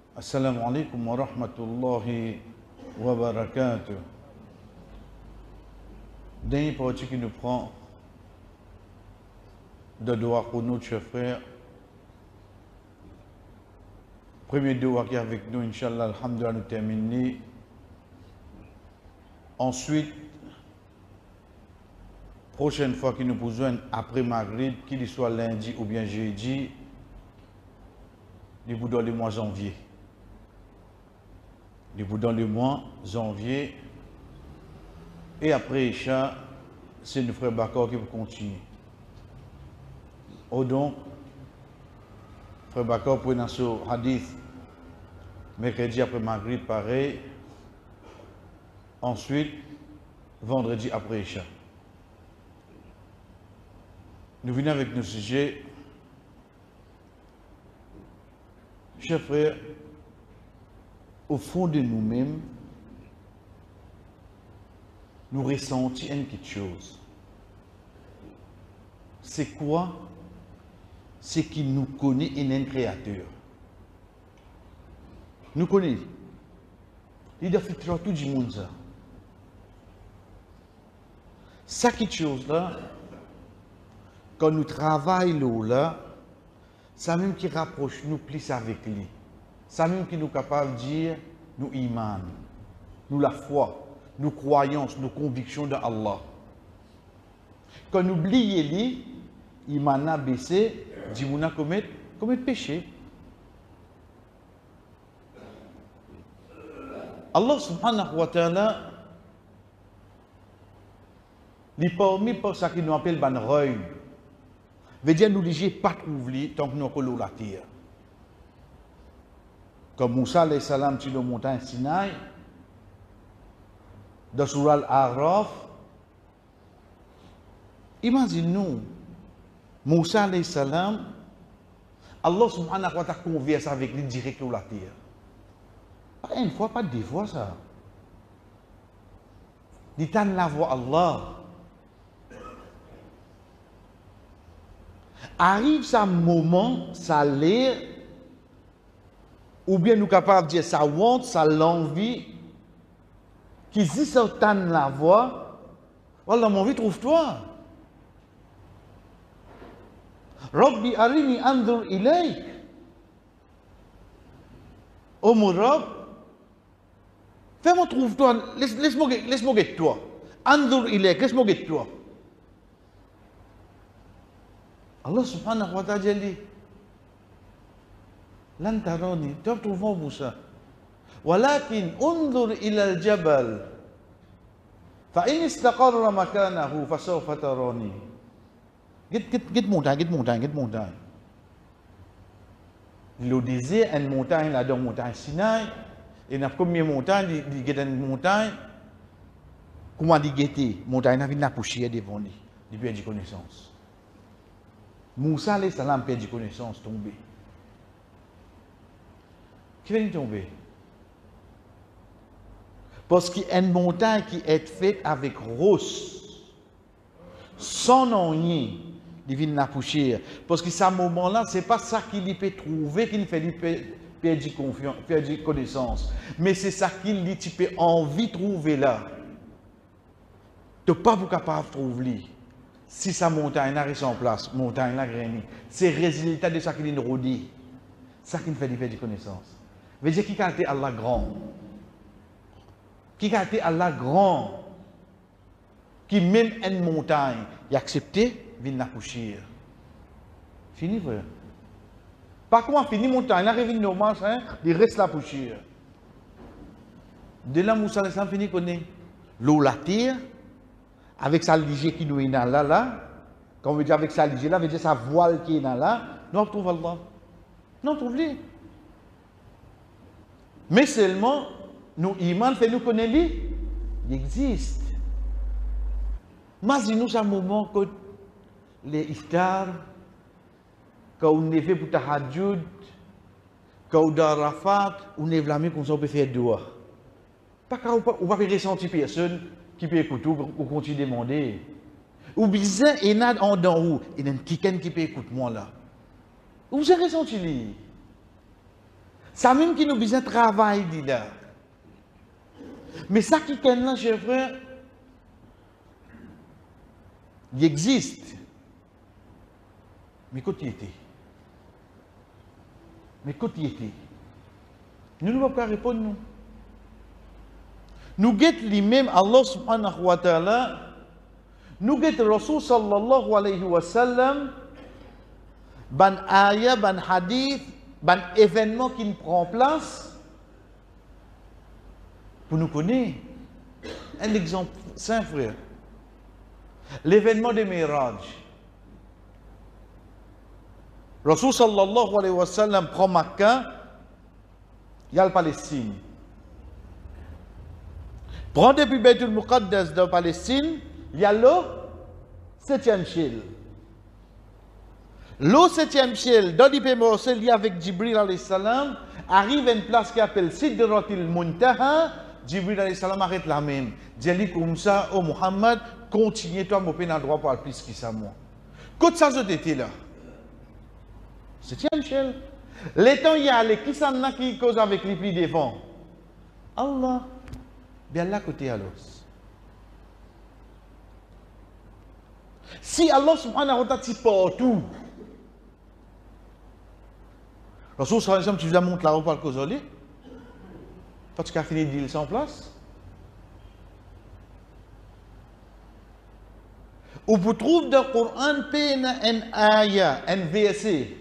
Assalamu alaikum wa rahmatullahi wa barakatuh. Dernière partie qui nous prend de doigts pour nous, chers frères. Premier doigt qui est avec nous, Inch'Allah, alhamdulillah, nous terminer. Ensuite, prochaine fois qu'il nous besoin après Maghrib, qu'il soit lundi ou bien jeudi, nous vous dans le mois janvier. Nous vous dans le mois janvier. Et après Isha, c'est le frère Bakar qui va continuer. Oh donc, frère Bakar pour ce hadith, mercredi après Maghrib, pareil. Ensuite, vendredi après Isha. Nous venons avec nos sujets. Chers frères, au fond de nous-mêmes, nous ressentons une petite chose. C'est quoi? C'est qu'il nous connaît et un créateur. Nous connaît. Il a fait tout le monde ça. Ça quelque chose là, quand nous travaillons là, ça même qui rapproche nous plus avec lui. Ça même qui nous capable de dire nous iman, nous la foi, nos croyances, nos convictions de Allah. Quand nous oublions lui, iman a baissé, dit nous a commettre péché. Allah subhanahu wa ta'ala, il parmi pour ça qu'il nous appelle ban reuil. Veut dire nous ne pas trouver tant que nous avons la terre. Comme Moussa alayhi salam sur la montagne Sinaï, dans Surah Al-A'raf, imaginez-nous, Moussa alayhi salam, Allah subhanahu wa ta'ala converse avec lui direct sur la terre. Pas une fois, pas deux fois ça. Il t'a la voix Allah. Arrive ce moment, ça l'air, ou bien nous capables de dire ça honte, ça l'envie, qui dit ça t'en la voix, voilà mon vie trouve-toi. Rabbi arini andur ilayk. Oh mon Rab, fais-moi trouve-toi, laisse-moi guetter toi. Andur ilayk, laisse-moi guetter toi. Allah subhanahu wa ta'ala dit Lan tarani, tu trouves Moussa. Walakin unzur ila al-jabal. Fa in istaqarra makanahu fa sawfa tarani. Get montagne. Le désert, une montagne là dans montagne Sinaï, et la première montagne, il y a une montagne. Comment dit guetter? Montagne n'a pas poussière devant lui. Il perd de connaissance. Moussa alayhi salam perd de connaissance, tombé. Qui vient de tomber? Parce qu'il y a une montagne qui est faite avec rose, sans nom, il vient la poussière. Parce que ce moment-là, ce n'est pas ça qu'il peut trouver, qu'il fait perdre confiance, perdre connaissance. Mais c'est ça qu'il peut envie de trouver là. Tu n'es pas capable de trouver. Si sa montagne n'a rien en place, montagne n'a rien, c'est le résultat de ça qu'il nous redit. Ça qui nous fait perdre connaissance. Veut dire qui a été Allah grand. Qui a été Allah grand. Qui même une montagne, il a accepté, il vient la poussière. Fini, frère. Par contre, fini montagne, il arrive une normale, il reste la poussière. De là, Moussa a fini connaît l'eau, la terre, avec sa lige qui nous est là, quand on veut dire avec sa lige là, veut dire sa voile qui est là, nous on trouve Allah. Nous on trouve lui. Mais seulement, nous, iman fait nous connaître lui. Il existe. Imaginez-nous un moment que les iftar, quand on est fait pour tahajjud, quand on est à Rafat, on est vlamé comme ça, on peut faire doigt. Pas qu'on ne va pas ressentir personne qui peut écouter ou continuer à demander. Ou bien, il y a en dans où, il y a quelqu'un qui peut écouter moi là. Vous avez ressenti lui. Ça même qui nous besoin de travail, dit là. Mais ça qui est là, chers frères, il existe. Mais quand il était? Mais quand il était? Nous ne pouvons pas répondre, nous. Nous guettons lui-même, Allah subhanahu wa ta'ala, nous guettons Rasul sallallahu alayhi wa sallam, ban ayah, ban hadith, ban événement qui nous prend place, pour nous connaître. Un exemple simple, frère. L'événement de Miraj. Rasul sallallahu alayhi wa sallam prend Makkah, il y a la Palestine. Prend depuis Baitul Muqaddas de Palestine, il y a le 7e ciel. Le 7e ciel, dans l'hypermorsel, il y a avec Jibril alayhi salam, arrive à une place qui s'appelle Sidratil Muntaha. Jibril alayhi salam arrête la même. Dit comme ça, oh Muhammad, continue toi, mon pénal droit pour le plus qui ça moi. Quand ça je était là. 7e ciel. Les temps il y a les qui s'en a qui cause avec les plis devant. Allah. Bien là côté à l'os. Si Allah subhanahu wa ta'ala t'y partout. Rasul sallallahu alayhi wa sallam, tu vas monter là-haut pour le causer. Parce qu'il a fini d'île sans place. Ou vous trouvez dans le Coran un ayah, un verset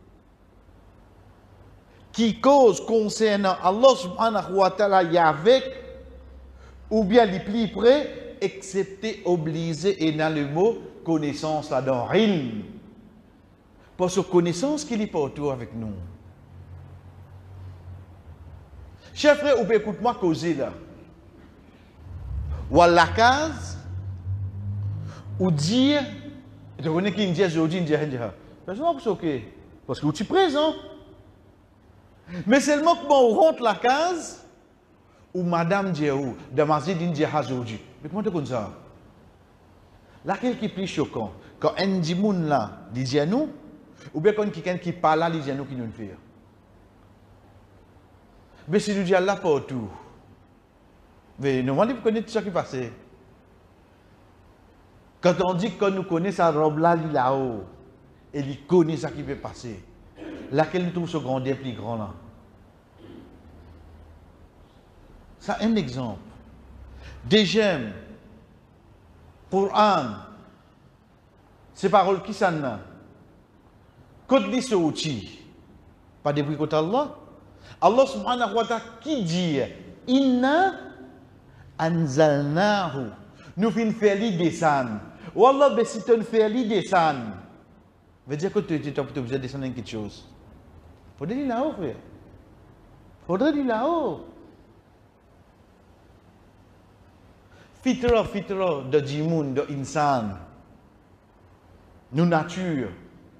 qui cause concernant Allah subhanahu wa ta'ala y avec ou bien les plus près, excepté obligé et dans le mot connaissance là dans ilm. Parce que connaissance qui est pas autour avec nous. Chers frères, ou écoute-moi causer là. Ou à la case, ou dire, tu connais qui dit aujourd'hui, dit rien. C'est ok. Parce que tu es présent. Mais seulement que on rentre la case, ou Madame Djehou, de Mazid Indien aujourd'hui. Mais comment tu connais ça? Laquelle qui est plus choquant? Quand un dimoun là, dit nous, ou bien quand quelqu'un qui parle là, dit nous qui nous fait. Mais si nous disons là partout, mais normalement, vous connaissez tout ce qui passe. Quand on dit qu'on nous connaît sa robe là, il là-haut, et il connaît ce qui peut passer, laquelle nous trouve ce grandeur plus grand là. Ça, un exemple. Déjà, Coran, ces paroles qui s'en ont, quand ils sont outils, pas depuis côté Allah, Allah subhanahu wa ta'ala qui dit, Inna anzalnahu, nous finissons faire descendre. Wallah, ben si tu fais descendre, veut dire que tu es obligé de descendre quelque chose. Faudrait dire là-haut, frère. Faudrait dire là-haut. Fitra de Jimoun, de Insan, nous nature.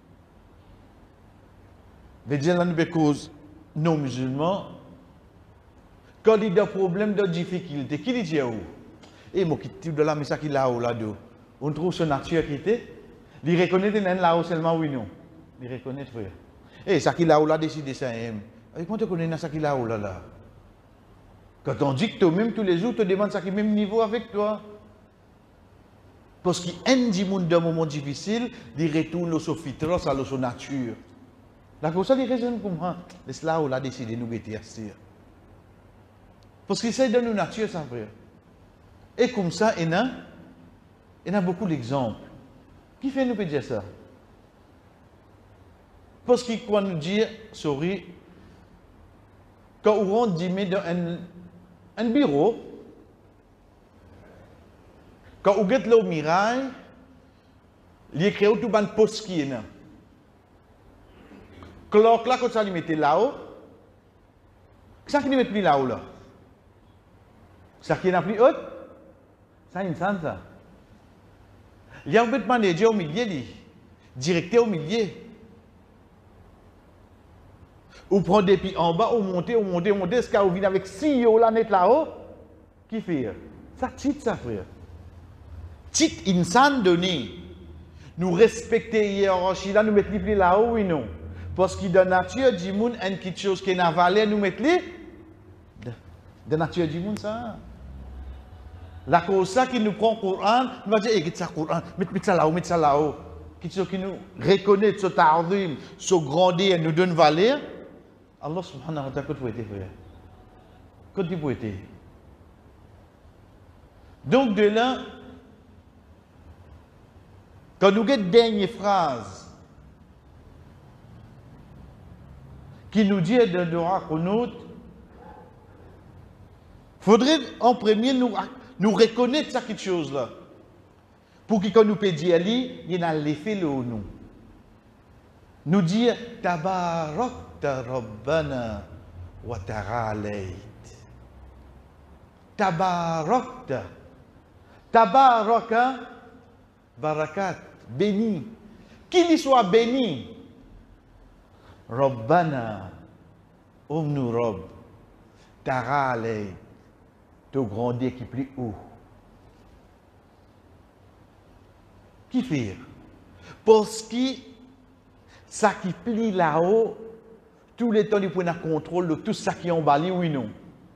Veut dire là, nous cause non musulmans. Quand il y a des problèmes de difficulté, qui dit où? Et moi qui tire de là, mais ça qui est là-haut, là-dedans. On trouve ce nature qui était. Il reconnaît que là-haut seulement, oui, non. Il reconnaît, frère. Et ça qui est là-haut, là, décide ça. Comment tu connais ça qui est là-haut, là? Quand on dit que toi-même, tous les jours, tu te demandes ça qui est même niveau avec toi. Parce qu'il y a un monde d'un moment difficile, il retourne au fitra, à la nature. Là, pour ça, il raisonne comme ça. C'est là où il a décidé de nous guetter. Parce qu'il essaie de nous nature, ça, frère. Et comme ça, il y a beaucoup d'exemples. Qui fait nous dire ça? Parce qu'il croit nous dire, sorry, quand on rentre dans un bureau, quand on regarde le mirail, il écrit tout le poste qui est là. Quand là, quand ça lui mettait là-haut, ça qui ne met plus là-haut là. Ça qui n'a plus haut, ça une sens ça. Il y a un peu de manager au milieu, directeur au milieu. Ou prend des pieds en bas, ou monter, ce qu'il vient avec CEO là, net là-haut, qui fait? Ça titre ça, frère. Titre insan donné. Nous respecter hiérarchie là, nous mettons les plus là-haut, oui, non. Parce que dans la nature du monde, il y a quelque chose qui est dans la valeur, nous mettons dans la nature du monde, ça. La cause ça qui nous prend le Coran, nous va dire, eh, ça Coran, mettez ça là-haut, mettez ça là-haut. Quelque chose qui nous reconnaît, ce tardim, ce grandeur, nous donne valeur. Allah subhanahu wa ta'ala, qu'est-ce que vous êtes, frère? Qu'est-ce que vous êtes? Donc de là, quand nous avons une dernière phrase qui nous dit de Dora Qunut, il faudrait en premier nous reconnaître ça quelque chose là. Pour que quand nous peut dire, il y a l'effet le nous. Nous dire Tabarakta Rabbana wa ta'alayt. Tabarakta. Tabaraka, barakat, béni. Qu'il soit béni. Rabbana, nous Rabb, ta'alayt. Te grandir qui plus haut. Qui fait? Parce que ça qui plie là-haut, tout le temps, il faut un contrôle de tout ça qui est en bas, oui non.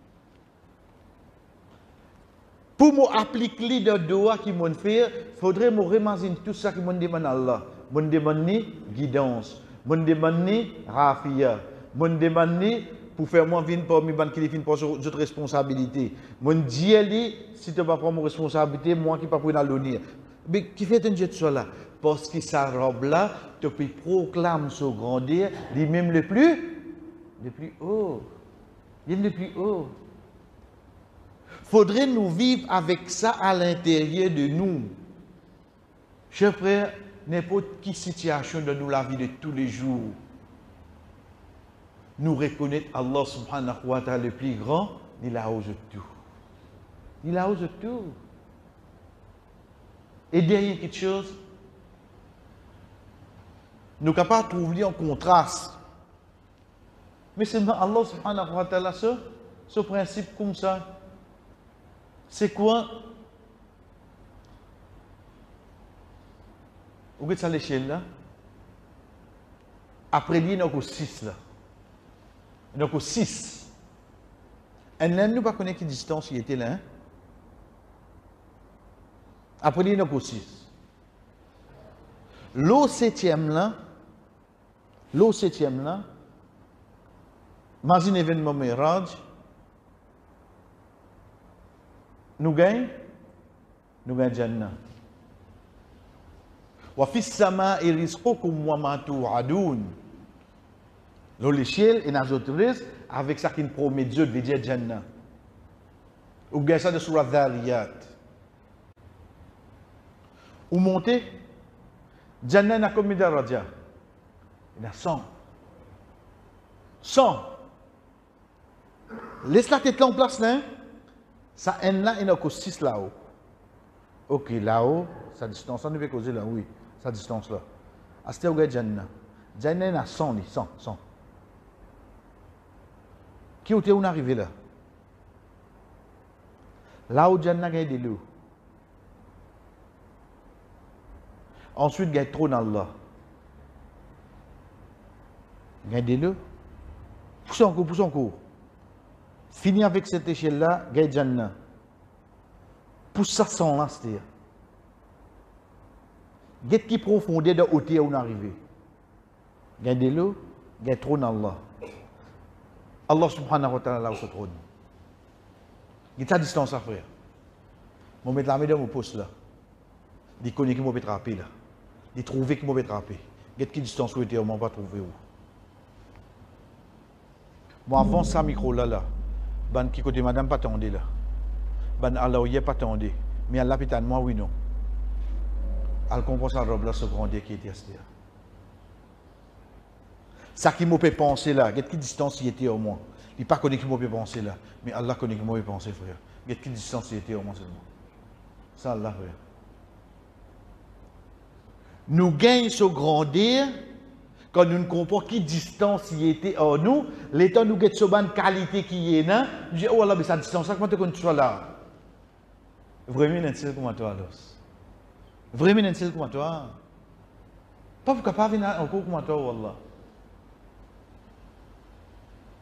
Pour m'appliquer le doigt qui m'ont fait, il faudrait me remercier tout ça qui m'ont demandé Allah. M'ont demandé guidance, m'ont demandé rafia, m'ont demandé pour faire moi venir parmi les qui viennent pour cette responsabilité. M'ont dit si tu ne vas pas prendre mon responsabilité, moi qui ne peux pas prendre l'honneur. Mais qui fait un jet sur là? Parce que sa robe là, tu peux proclamer son grandeur, lui-même le plus haut. Il est le plus haut. Faudrait nous vivre avec ça à l'intérieur de nous. Chers frères, n'importe quelle situation de nous, la vie de tous les jours, nous reconnaître Allah subhanahu wa ta'ala le plus grand, il a osé tout. Il a osé tout. Et derrière quelque chose, nous sommes capables de trouver un contraste. Mais c'est Allah subhanahu wa ta'ala, ce principe comme ça. C'est quoi? Vous voyez ça l'échelle là? Après, il y en a 6 là. Il y en a 6. Et là, nous ne pas connaître quelle distance il était là. Hein? Après, il y en a 6. L'eau septième là, dans un événement Miraj, nous gagnons Jannah. Wa fis sama'i rizqukum wa ma tu'adun. L'échelle et nos autres avec ça qui nous promet Dieu de dire Jannah. Ou gagnez ça de Surah Dhariyat. Ou montez, Jannah n'a combien de raja? Il a 100. 100. Laisse la tête là en place là. Ça en là, il n'y a que 6 là-haut. Ok, là-haut, sa distance, on ne peut causer là, oui, sa distance là. À ce moment-là, Jannah. Jannah il a 100, 100. Qui est où arrivé là? Là où Jannah a de l'eau. Ensuite, il y a le trône d'Allah. Il y a de l'eau. Pousse encore. Fini avec cette échelle-là, il y a Jannah. Pousse ça sans là, c'est-à-dire. Il y a qui profondeur de hauteur où on est arrivé. Il y a de l'eau, il y a le trône d'Allah. Allah subhanahu wa ta'ala là où se trône. Il y a ta distance à faire. Je vais mettre la main dans mon poste là. Il connaît qui m'a attrapé là. Il trouve qui m'a attrapé. Il y a quelle distance où était, on ne m'a pas trouvé où. Moi avant ça micro là. Ban qui côté madame pas tendé là. Ban Allah y est pas tendé. Mais Allah pitan moi oui non. Elle comprend sa robe là ce grandeur qui était à ce là. Ça qui m'a fait penser là, quelle distance il était au moins. Il pas connaît qui m'a fait penser là, mais Allah connaît qui m'a fait penser frère. Quelle distance il était au moins seulement. Ça Allah frère. Nous gagnons ce grandeur quand nous ne comprenons qui distance il était en nous, l'état nous gagne ce bonne qualité qui est là, nous disons oh Allah mais sa distance ça comment tu sois là. Vraiment un seul comme toi alors. Vraiment un seul comme toi. Pas capable venir encore comme toi wallah.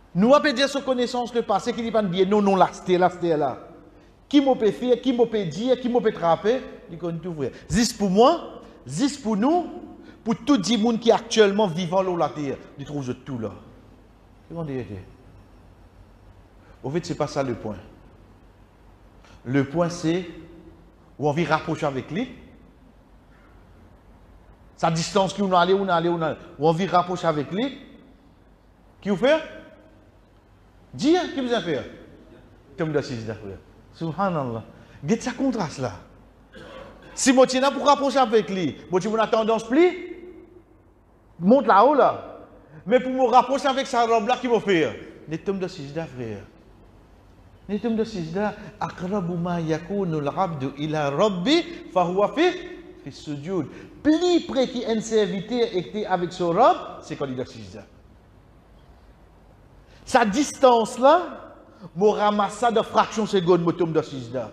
Nous avons dire sur connaissance le passé qui dit pas bien non, non, là, c'était là. Qui m'a peut faire, qui m'a peut dire, qui m'a peut trapper, il connaît tout vrai. Zis pour moi, zis pour nous, pour tout le monde qui est actuellement vivant là la terre, il trouve tout là. Comment dire? Au fait, ce n'est pas ça le point. Le point, c'est où on vit rapprocher avec lui. Sa distance qui on allait, où on vit rapprocher avec lui. Qui vous fait? Dire, qui vous a fait? Comme de 6 d'après. Subhanallah. Qu'est-ce que ça contraste là? Si moi tiens pour rapprocher avec lui, moi tu as tendance pli, monte là-haut là. Mais pour me rapprocher avec sa robe là, qui va faire? Les tombes de 6 d'après. Les tombes de 6 d'après. Akrabu ma yakunu al-abdu ila rabbi fahuwa fi sujud. Plus près qu'il y a un serviteur et avec son robe, c'est quand il est 6 d'après. Sa distance là, je ramasse de fraction seconde, je tombe de 6 d'après.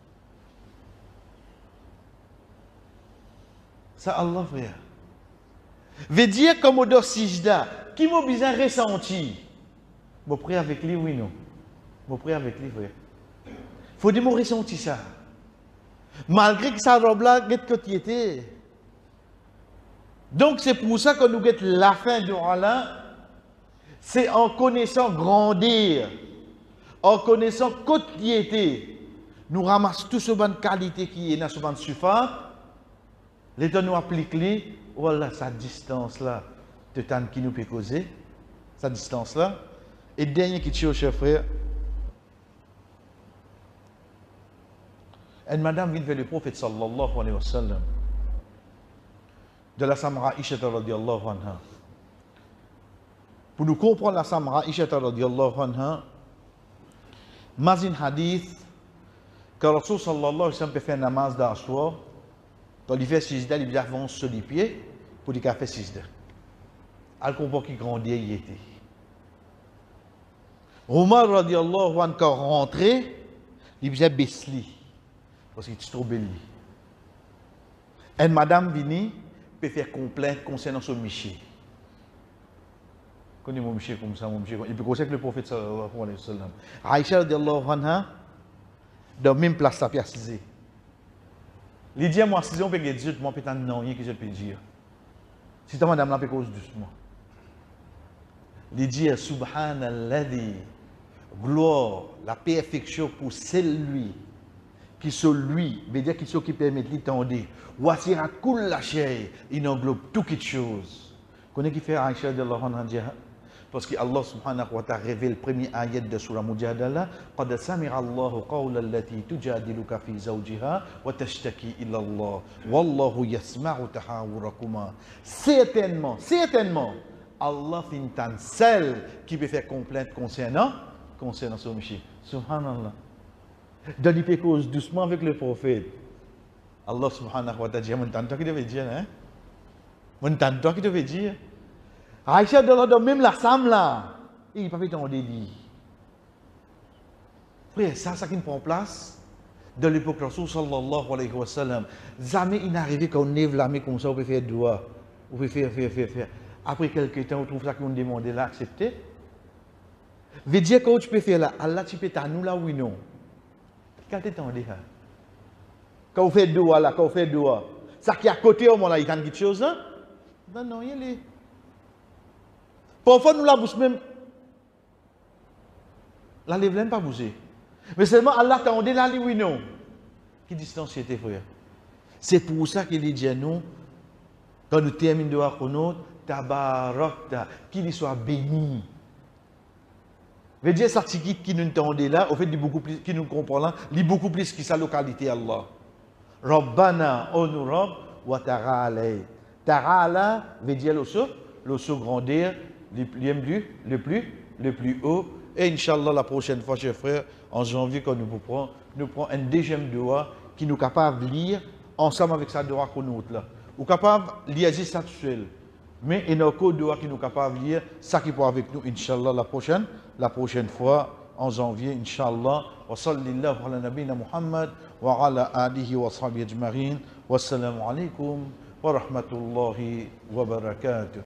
Ça, Allah frère. Veut dire comme au sijda, qui m'a besoin ressenti. Je prie avec lui, oui, non. Je prie avec lui, frère. Il faut dire que je ressenti ça. Malgré que sa robe là, qu'est-ce que tu étais. Donc c'est pour ça que nous guettons la fin du Allah. C'est en connaissant grandir, en connaissant quotidité, nous ramassons tout ce bonne qualité qui est dans ce bonne surface. L'État nous applique lui, voilà sa distance là, de temps qui nous peut causer, sa distance là. Et dernier qui tue au chef frère. Une madame vient vers le prophète sallallahu alayhi wa sallam, de la Samra Aisha radiyallahu anha. Pour nous comprendre la Samra Aisha radiyallahu anha, mazin hadith que Rasul sallallahu alayhi wa sallam peut faire namaz d'Ashwa. Quand il fait 6 dents, il avance sur les pieds pour qu'il fasse 6 dents. Elle comprend qu'il grandit, il était. Omar radiallahu anhu, quand rentré, il faisait baissli. Parce qu'il était trop belle. Et madame Vini peut faire complainte concernant son miché. Connais mon miché comme ça, mon miché. Il peut conseiller que le prophète sallallahu alayhi wa sallam. Aïcha radiallahu anha, dans la même place, ça peut assiser. Il dit à moi, si on peut dire, moi, peut-être non, rien que je peux dire. Si ta madame là, peut cause doucement. Il dit, Subhanalladhi, gloire, la perfection pour celui qui celui, veut dire qui qui permet de l'étendre. Wasira kulla shay, il englobe toute chose. Connais qui fait Aïcha de Allah parce que Allah subhanahu wa ta'ala révèle le premier ayat de Surah Mujadala. Qad sami'a Allahu qawla allati tujadiluka fi zawjiha wa tashtaki ila Allah. Wallahu yasma'u tahawurakuma. Certainement, Allah fintan celle qui peut faire complainte concernant son monsieur. Subhanallah. Dans les cause doucement avec le prophète. Allah subhanahu wa ta'ala dit, mon tante qui devait dire, hein? Mon tante qui devait dire. Aïcha de même la femme là, il n'a pas fait ton délit. Frère, ça qui prend place dans l'époque de Rasul sallallahu alayhi wa sallam. Jamais il n'arrive qu'on lève la main comme ça, on peut faire doigt, on peut faire. Après quelques temps, on trouve ça qu'on demande là, accepter. Veut dire que tu peux faire là, Allah tu peux t'annouler là oui non. Quand tu t'en dis là, quand on fait doigt là, ça qui est à côté au moment là, il y a quelque chose là? Non, il est. Parfois, nous la bouche même. La lèvre n'aime pas bouger. Mais seulement Allah t'a dit là, oui, non. Qui distance était, frère? C'est pour ça qu'il dit à nous, quand nous terminons de voir qu'on autre, tabarakta, qu'il soit béni. Veut dire, ça, qui nous entendait là, au fait, beaucoup plus, qui nous comprend là, il beaucoup plus que sa localité, Allah. Rabbana, onurab, wa ta'ala. Ta'ala, veut dire le saut grandir. Le plus haut. Et Inch'Allah, la prochaine fois, chers frères, en janvier, quand nous prenons un deuxième doigt qui nous est capable de lire ensemble avec sa doigt qu'on a là. Ou capable de lire ça tout seul. Mais il y a un doigt qui nous est capable de lire ça qui peut avec nous, Inch'Allah, la prochaine fois, en janvier, Inch'Allah. Wa sallallahu ala nabina Muhammad wa ala alihi wa sahbihi ajma'in. Wassalamu alaikum wa rahmatullahi wa barakatuh.